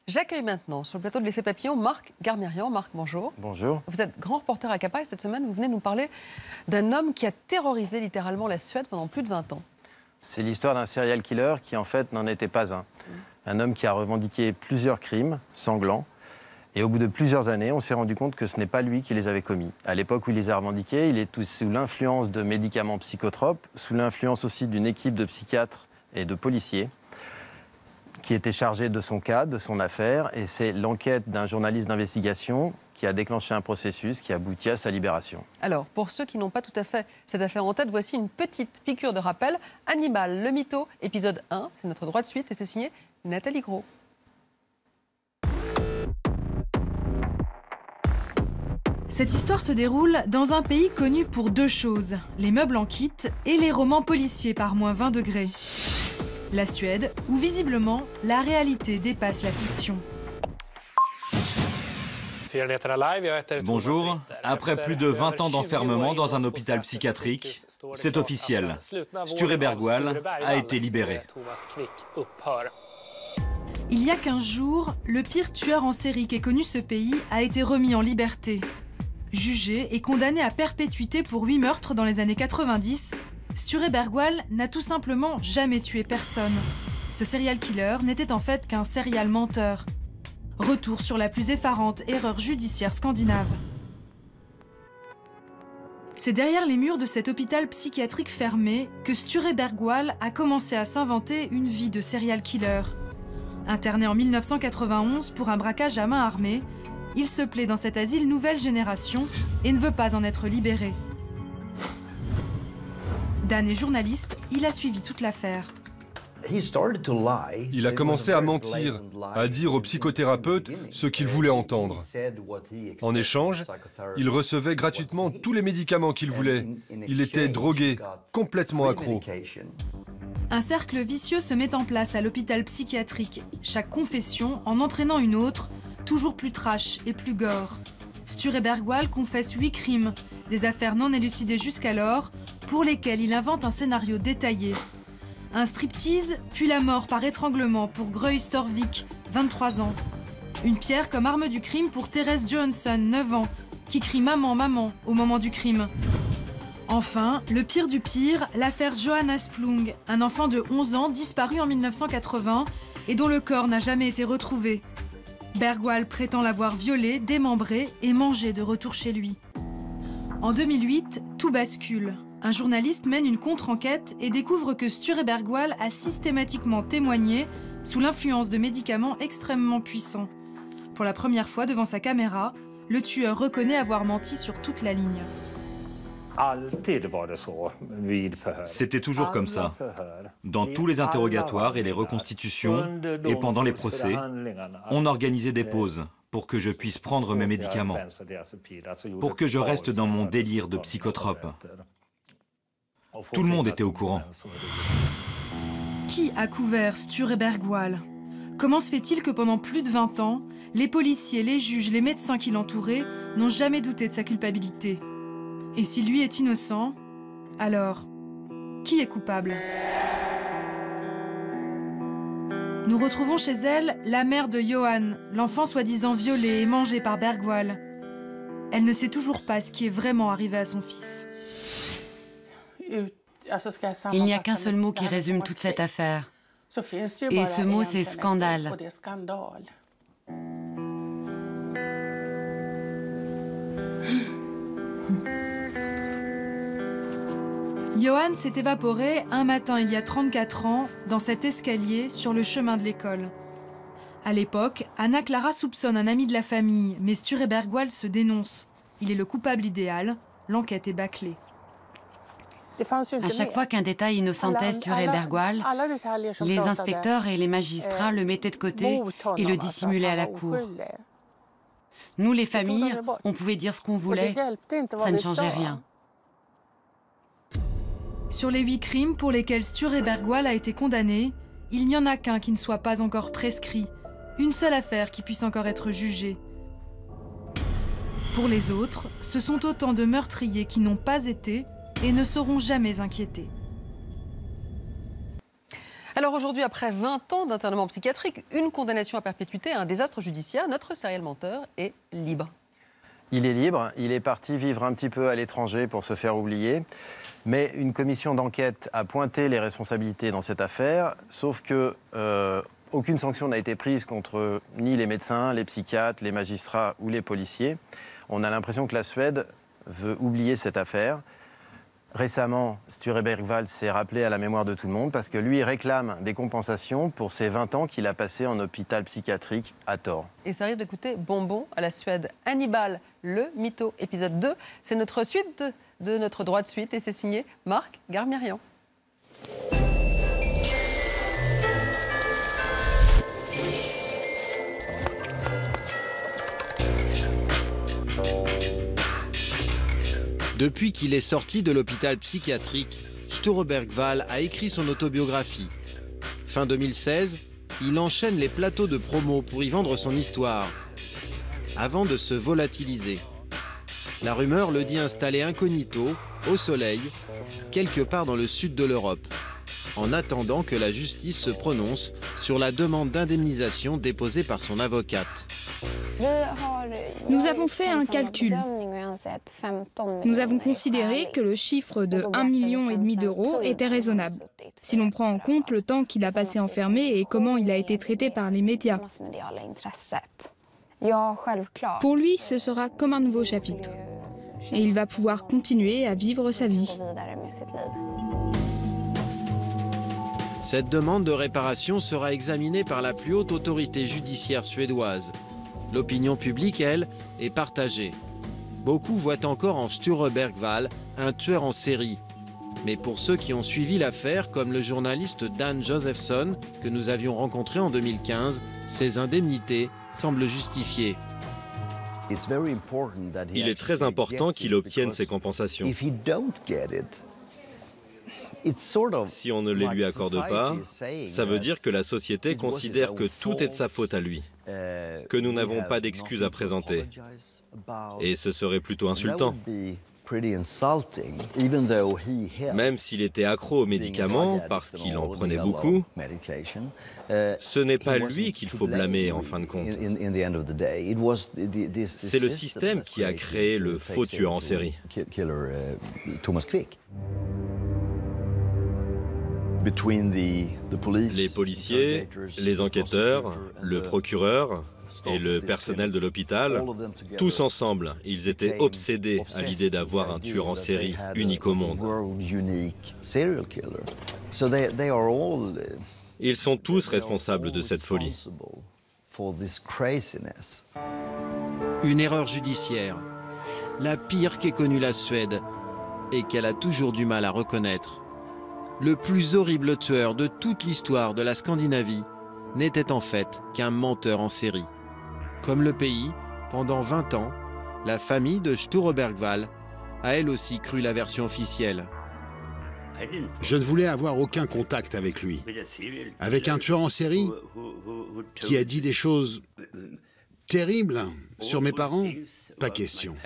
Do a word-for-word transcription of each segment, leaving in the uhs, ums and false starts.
J'accueille maintenant sur le plateau de l'Effet Papillon Marc Garmirian. Marc, bonjour. Bonjour. Vous êtes grand reporter à Capa et cette semaine, vous venez nous parler d'un homme qui a terrorisé littéralement la Suède pendant plus de vingt ans. C'est l'histoire d'un serial killer qui, en fait, n'en était pas un. Mmh. Un homme qui a revendiqué plusieurs crimes sanglants. Et au bout de plusieurs années, on s'est rendu compte que ce n'est pas lui qui les avait commis. À l'époque où il les a revendiqués, il est sous l'influence de médicaments psychotropes, sous l'influence aussi d'une équipe de psychiatres et de policiers qui était chargée de son cas, de son affaire. Et c'est l'enquête d'un journaliste d'investigation qui a déclenché un processus qui aboutit à sa libération. Alors, pour ceux qui n'ont pas tout à fait cette affaire en tête, voici une petite piqûre de rappel. Hannibal, le mytho, épisode un, c'est notre droit de suite et c'est signé Nathalie Gros. Cette histoire se déroule dans un pays connu pour deux choses, les meubles en kit et les romans policiers par moins vingt degrés. La Suède, où visiblement la réalité dépasse la fiction. Bonjour, après plus de vingt ans d'enfermement dans un hôpital psychiatrique, c'est officiel, Sture Bergwall a été libéré. Il y a quinze jours, le pire tueur en série qu'ait connu ce pays a été remis en liberté. Jugé et condamné à perpétuité pour huit meurtres dans les années quatre-vingt-dix, Sture Bergwall n'a tout simplement jamais tué personne. Ce serial killer n'était en fait qu'un serial menteur. Retour sur la plus effarante erreur judiciaire scandinave. C'est derrière les murs de cet hôpital psychiatrique fermé que Sture Bergwall a commencé à s'inventer une vie de serial killer. Interné en mille neuf cent quatre-vingt-onze pour un braquage à main armée, il se plaît dans cet asile nouvelle génération et ne veut pas en être libéré. Dan est journaliste, il a suivi toute l'affaire. Il a commencé à mentir, à dire aux psychothérapeutes ce qu'il voulait entendre. En échange, il recevait gratuitement tous les médicaments qu'il voulait. Il était drogué, complètement accro. Un cercle vicieux se met en place à l'hôpital psychiatrique, chaque confession en entraînant une autre, toujours plus trash et plus gore. Sture Bergwall confesse huit crimes, des affaires non élucidées jusqu'alors, pour lesquelles il invente un scénario détaillé. Un striptease, puis la mort par étranglement pour Grøy Storvik, vingt-trois ans. Une pierre comme arme du crime pour Therese Johansson, neuf ans, qui crie « Maman, maman » au moment du crime. Enfin, le pire du pire, l'affaire Johanna Splung, un enfant de onze ans disparu en mille neuf cent quatre-vingts et dont le corps n'a jamais été retrouvé. Bergwall prétend l'avoir violé, démembré et mangé de retour chez lui. En deux mille huit, tout bascule. Un journaliste mène une contre-enquête et découvre que Sture Bergwall a systématiquement témoigné sous l'influence de médicaments extrêmement puissants. Pour la première fois devant sa caméra, le tueur reconnaît avoir menti sur toute la ligne. C'était toujours comme ça. Dans tous les interrogatoires et les reconstitutions, et pendant les procès, on organisait des pauses pour que je puisse prendre mes médicaments, pour que je reste dans mon délire de psychotrope. Tout le monde était au courant. Qui a couvert Sture Bergwall? Comment se fait-il que pendant plus de vingt ans, les policiers, les juges, les médecins qui l'entouraient n'ont jamais douté de sa culpabilité? Et si lui est innocent, alors, qui est coupable? Nous retrouvons chez elle la mère de Johan, l'enfant soi-disant violé et mangé par Bergwall. Elle ne sait toujours pas ce qui est vraiment arrivé à son fils. Il n'y a qu'un seul mot qui résume toute cette affaire. Et ce mot, c'est scandale. Johan s'est évaporé un matin il y a trente-quatre ans dans cet escalier sur le chemin de l'école. À l'époque, Anna Clara soupçonne un ami de la famille, mais Sture Bergwall se dénonce. Il est le coupable idéal, l'enquête est bâclée. À chaque fois qu'un détail innocentait Sture Bergwall, les inspecteurs et les magistrats le mettaient de côté et le dissimulaient à la cour. Nous, les familles, on pouvait dire ce qu'on voulait, ça ne changeait rien. Sur les huit crimes pour lesquels Sture Bergwall a été condamné, il n'y en a qu'un qui ne soit pas encore prescrit, une seule affaire qui puisse encore être jugée. Pour les autres, ce sont autant de meurtriers qui n'ont pas été et ne seront jamais inquiétés. Alors aujourd'hui, après vingt ans d'internement psychiatrique, une condamnation à perpétuité, un désastre judiciaire, notre serial menteur est libre. Il est libre, il est parti vivre un petit peu à l'étranger pour se faire oublier. Mais une commission d'enquête a pointé les responsabilités dans cette affaire, sauf que euh, aucune sanction n'a été prise contre ni les médecins, les psychiatres, les magistrats ou les policiers. On a l'impression que la Suède veut oublier cette affaire. Récemment, Sture Bergwall s'est rappelé à la mémoire de tout le monde parce que lui réclame des compensations pour ces vingt ans qu'il a passés en hôpital psychiatrique à tort. Et ça risque de coûter bonbon à la Suède. Hannibal, le mytho, épisode deux. C'est notre suite de, de notre droit de suite et c'est signé Marc Garmirian. Depuis qu'il est sorti de l'hôpital psychiatrique, Sture Bergwall a écrit son autobiographie. Fin deux mille seize, il enchaîne les plateaux de promo pour y vendre son histoire, avant de se volatiliser. La rumeur le dit installé incognito, au soleil, quelque part dans le sud de l'Europe, en attendant que la justice se prononce sur la demande d'indemnisation déposée par son avocate. Nous avons fait un calcul. Nous avons considéré que le chiffre de un million et demi d'euros était raisonnable, si l'on prend en compte le temps qu'il a passé enfermé et comment il a été traité par les médias. Pour lui, ce sera comme un nouveau chapitre. Et il va pouvoir continuer à vivre sa vie. Cette demande de réparation sera examinée par la plus haute autorité judiciaire suédoise. L'opinion publique, elle, est partagée. Beaucoup voient encore en Sture Bergwall un tueur en série. Mais pour ceux qui ont suivi l'affaire, comme le journaliste Dan Josephson, que nous avions rencontré en deux mille quinze, ces indemnités semblent justifiées. Il est très important qu'il obtienne ces compensations. Si on ne les lui accorde pas, ça veut dire que la société considère que tout est de sa faute à lui, que nous n'avons pas d'excuses à présenter. Et ce serait plutôt insultant. Même s'il était accro aux médicaments, parce qu'il en prenait beaucoup, ce n'est pas lui qu'il faut blâmer en fin de compte. C'est le système qui a créé le faux tueur en série. Les policiers, les enquêteurs, le procureur et le personnel de l'hôpital, tous ensemble, ils étaient obsédés à l'idée d'avoir un tueur en série unique au monde. Ils sont tous responsables de cette folie. Une erreur judiciaire, la pire qu'ait connue la Suède et qu'elle a toujours du mal à reconnaître. Le plus horrible tueur de toute l'histoire de la Scandinavie n'était en fait qu'un menteur en série. Comme le pays, pendant vingt ans, la famille de Sture Bergwall a elle aussi cru la version officielle. Je ne voulais avoir aucun contact avec lui. Avec un tueur en série qui a dit des choses terribles sur mes parents, pas question.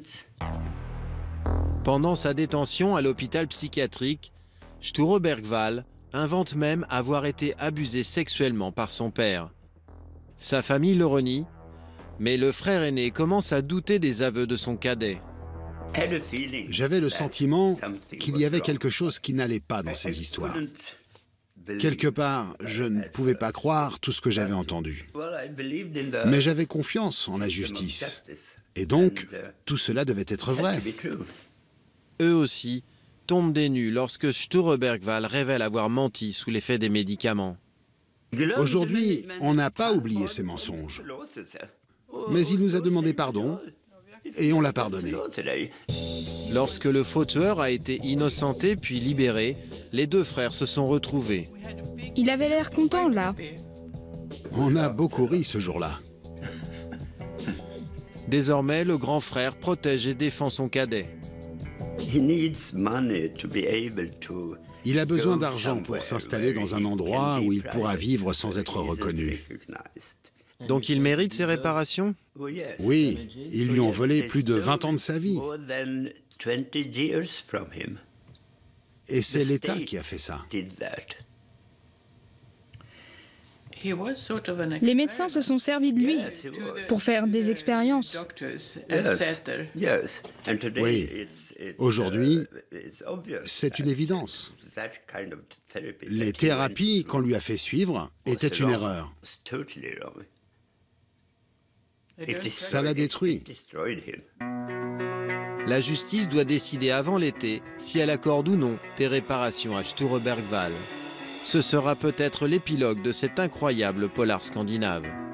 Pendant sa détention à l'hôpital psychiatrique, Sture Bergwall invente même avoir été abusé sexuellement par son père. Sa famille le renie, mais le frère aîné commence à douter des aveux de son cadet. J'avais le sentiment qu'il y avait quelque chose qui n'allait pas dans ces histoires. Quelque part, je ne pouvais pas croire tout ce que j'avais entendu. Mais j'avais confiance en la justice. Et donc, tout cela devait être vrai. Eux aussi tombent des nues lorsque Sture Bergwall révèle avoir menti sous l'effet des médicaments. Aujourd'hui, on n'a pas oublié ses mensonges. Mais il nous a demandé pardon et on l'a pardonné. Lorsque le faux tueur a été innocenté puis libéré, les deux frères se sont retrouvés. Il avait l'air content, là. On a beaucoup ri ce jour-là. Désormais, le grand frère protège et défend son cadet. Il a besoin d'argent pour s'installer dans un endroit où il pourra vivre sans être reconnu. Donc il mérite ses réparations? Oui, ils lui ont volé plus de vingt ans de sa vie. Et c'est l'État qui a fait ça. Les médecins se sont servis de lui pour faire des expériences. Oui, aujourd'hui, c'est une évidence. Les thérapies qu'on lui a fait suivre étaient une erreur. Ça l'a détruit. La justice doit décider avant l'été si elle accorde ou non des réparations à Sture Bergwall. Ce sera peut-être l'épilogue de cet incroyable polar scandinave.